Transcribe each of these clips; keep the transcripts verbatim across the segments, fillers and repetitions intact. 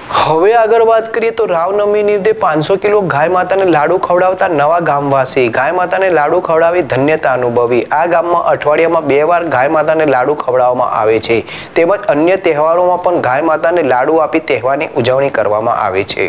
હવે આગળ વાત કરીએ તો રામનવમી નિમિત્તે પાંચસો કિલો ગાય માતાને લાડુ ખવડાવતા નવા ગામવાસી ગાય માતાને લાડુ ખવડાવી ધન્યતા અનુભવી। આ ગામમાં અઠવાડિયામાં બે વાર ગાય માતાને લાડુ ખવડાવવામાં આવે છે તેમજ અન્ય તહેવારોમાં પણ ગાય માતાને લાડુ આપી તહેવારની ઉજવણી કરવામાં આવે છે।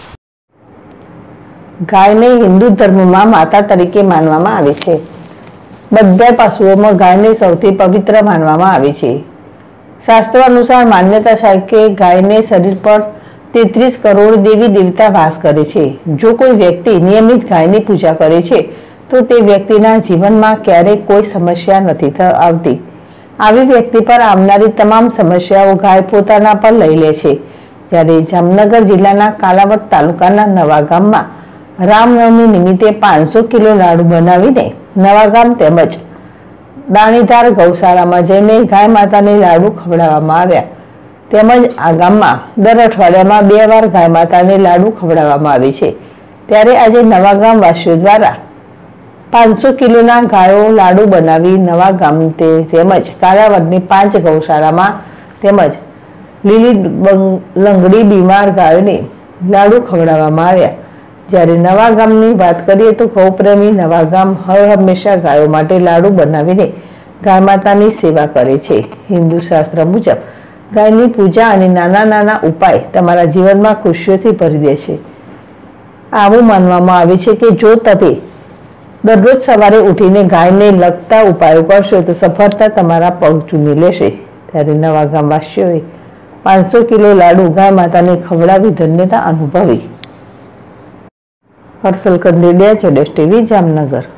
ગાયને હિન્દુ ધર્મમાં માતા તરીકે માનવામાં આવે છે। બધા પશુઓમાં ગાયને સૌથી પવિત્ર માનવામાં આવે છે। શાસ્ત્રો અનુસાર માન્યતા છે કે ગાયને શરીર પર તેત્રીસ કરોડ દેવી દેવતા વાસ કરે છે। જો કોઈ વ્યક્તિ નિયમિત ગાયની પૂજા કરે છે તો તે વ્યક્તિના જીવનમાં ક્યારેય કોઈ સમસ્યા નથી આવતી। આવી વ્યક્તિ પર આવનારી તમામ સમસ્યાઓ ગાય પોતાના પર લઈ લે છે। ત્યારે જામનગર જિલ્લાના કાલાવડ તાલુકાના નવા ગામમાં રામનવમી નિમિત્તે પાંચસો કિલો લાડુ બનાવીને નવાગામ તેમજ દાણીધાર ગૌશાળામાં જઈને ગાય માતાને લાડુ ખવડાવવામાં આવ્યા। તેમજ આ ગામમાં દર અઠવાડિયામાં બે વાર ગાય માતાને લાડુ ખવડાવવામાં આવે છે। ત્યારે આજે નવાગામ વાસીઓ દ્વારા પાંચસો કિલોના ગાયો લાડુ બનાવી નવાગામ તેમજ કાલાવડની પાંચ ગૌશાળામાં તેમજ લીલી લંગડી બીમાર ગાયોને લાડુ ખવડાવવામાં આવ્યા। જ્યારે નવાગામની વાત કરીએ તો ગૌપ્રેમી નવાગામ હર હંમેશા ગાયો માટે લાડુ બનાવીને ગાય માતાની સેવા કરે છે। હિન્દુ શાસ્ત્ર મુજબ ગાયની પૂજા અને નાના નાના ઉપાય તમારા જીવનમાં ખુશીઓથી ભરી દે છે। આવું માનવામાં આવે છે કે જો તમે દરરોજ સવારે ઉઠીને ગાયને લગતા ઉપાયો કરશો તો સફળતા તમારા પગ ચૂમી લેશે। ત્યારે નવાગામ વાસીઓએ પાંચસો કિલો લાડુ ગાય માતાને ખવડાવી ધન્યતા અનુભવી। હર્ષલ કંડેડિયા, જેડેશ ટીવી, જામનગર।